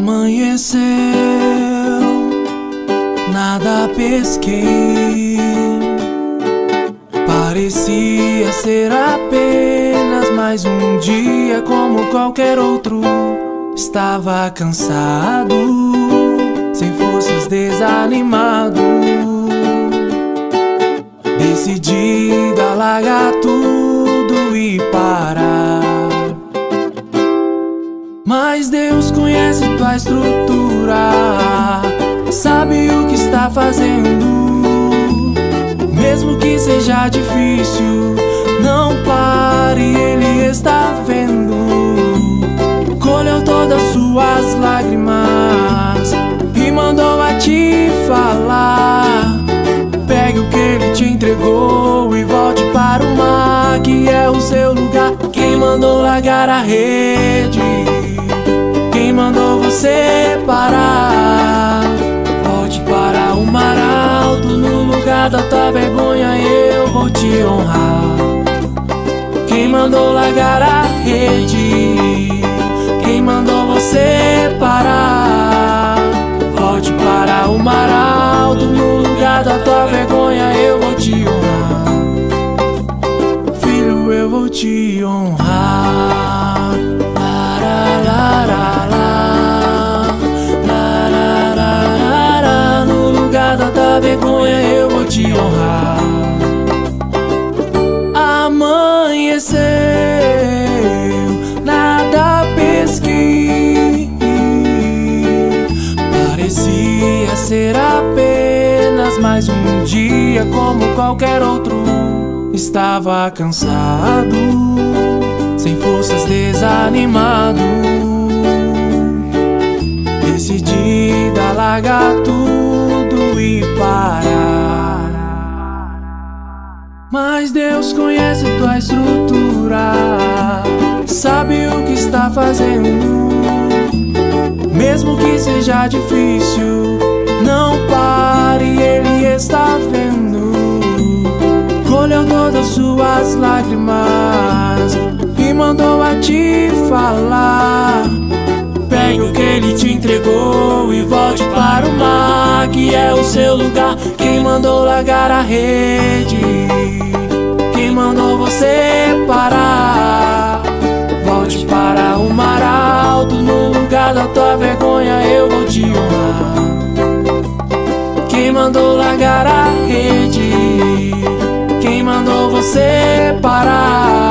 Amanheceu, nada pesquei. Parecia ser apenas mais um dia como qualquer outro. Estava cansado, sem forças, desanimado, decidido a largar tudo e parar. Mas Deus conhece tua estrutura, sabe o que está fazendo. Mesmo que seja difícil, não pare, Ele está vendo. Colheu todas suas lágrimas e mandou a te falar. Pegue o que Ele te entregou e volte para o mar, que é o seu lugar. Quem mandou largar a rede? Quem mandou você parar? Volte para o mar alto, no lugar da tua vergonha eu vou te honrar. Quem mandou largar a rede? Quem mandou você parar? Volte para o mar alto, no lugar da tua vergonha eu vou te honrar. Filho, eu vou te honrar. No lugar da tua vergonha eu vou te honrar. Amanheceu, nada pesquei. Parecia ser apenas mais um dia como qualquer outro. Estava cansado, sem forças, desanimado, decidido a largar tudo e parar. Mas Deus conhece tua estrutura, sabe o que está fazendo. Mesmo que seja difícil, não pare, Ele está vendo. Colheu todas suas lágrimas e mandou a te falar. Pegue o que Ele te entregou e volte para o mar, que é o seu lugar. Quem mandou largar a rede? Quem mandou você parar? Volte para o mar alto, no lugar da tua vergonha eu vou te honrar. Quem mandou largar a rede? Quem mandou você parar?